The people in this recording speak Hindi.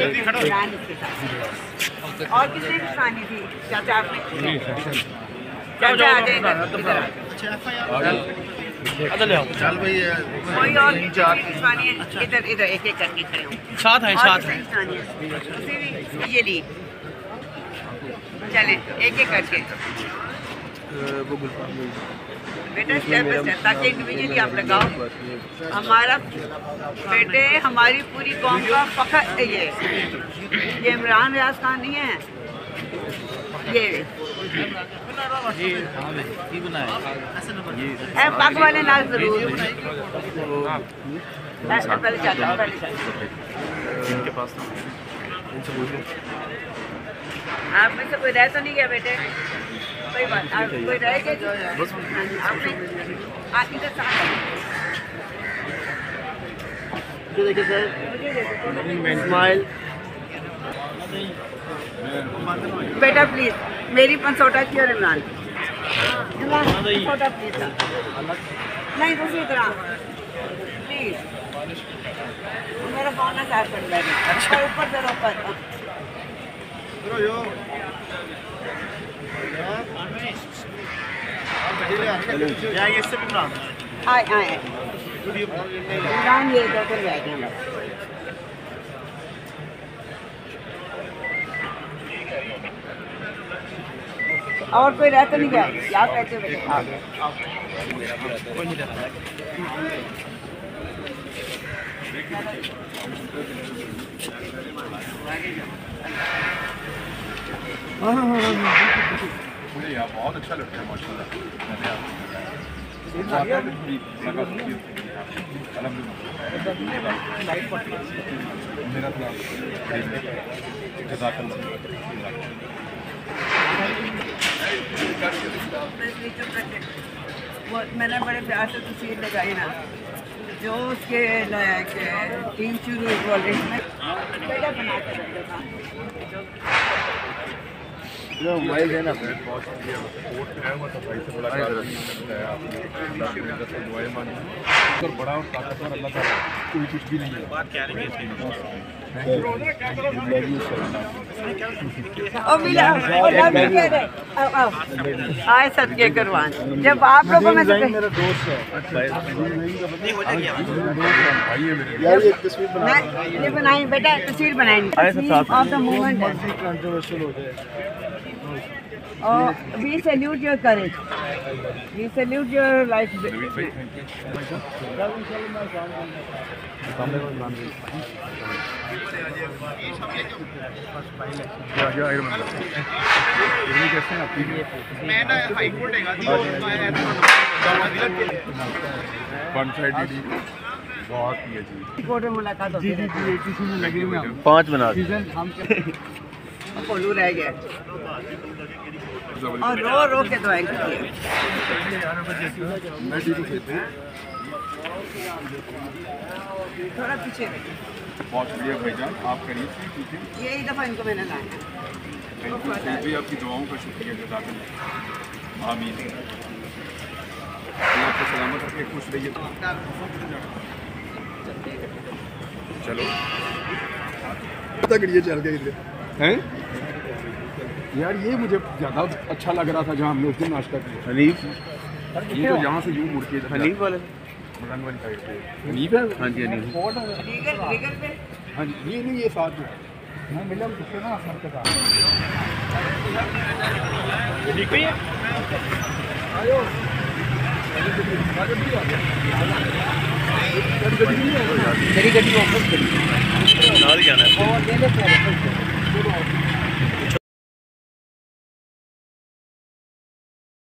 और किसने निशानी थी चाचा आपने? चाचा आ जाएगा चल भाई कोई और निशानी है? इधर इधर एक एक करके खड़े हो साथ है साथ है ये ली चले एक एक करके वो गुलफाम बेटा स्टेप बाय स्टेप ताकि इंडिविजुअली आप लगाओ। हमारा बेटे हमारी पूरी कौम का फखर ये इमरान रियाज खान नहीं है ये पाक वाले नाल जरूर पहले चाचा इनके पास आप में से कोई रह तो नहीं गया बेटे? कोई बात कोई रह गया जो आपने आखिर का साथ देखिए सर स्माइल बेटा प्लीज मेरी पंसोटा की और इमरान पंसोटा प्लीज नहीं दूसरी तरह प्लीज मेरा फोन ना साफ कर लेना ऊपर से ऊपर आए आए इमरान ये इधर कर बैठे और कोई रहता नहीं गया याद रहते बेटे मुझे यहाँ बहुत अच्छा लगता है माशाल्लाह। वो मैंने बड़े प्यार से तस्वीर लगाई ना जो उसके टीम शुरू हुई कॉलेज में बेटा बना के रखा मोबाइल है ना बड़ा और ताकतवर अल्लाह ताला कोई कुछ भी नहीं है। बात क्या रही आए सदके करवान जब आप लोगों में से मेरा दोस्त है ये बनाई बेटा तस्वीर बनाएंगे ऑफ द मूवमेंट कंट्रोवर्शियल हो जाए। we salute your courage, we salute your life. मैं ना हाई कोर्ट वन साइड बहुत ही अच्छी कोर्ट में मुलाकात होती है। लगे हुए 5 बना कोलू रह गया और रो रो के दुआएं करती है। थोड़ा पीछे बहुत शुक्रिया भाईजान, आप करिए यही दफ़ा इनको मैंने लाया भी आपकी दुआओं का शुक्रिया जज़ाकल्लाह। आमीन। आपको सलामत रखे, खुश रहिए। चलो तक ये चल गए हैं यार, ये मुझे ज़्यादा अच्छा लग रहा था जहाँ हमने उस दिन नाश्ता किया। हनीफ ये तो यहाँ से यूँ मुड़ के हनीफ वाले रंग वाली साइड पे हनीफ है। हाँ जी हनीफ हाँ जी, ये नहीं, ये साथ जो मैं मिला उससे ना सर के साथ मेरी गड्डी वापस करी जाना है।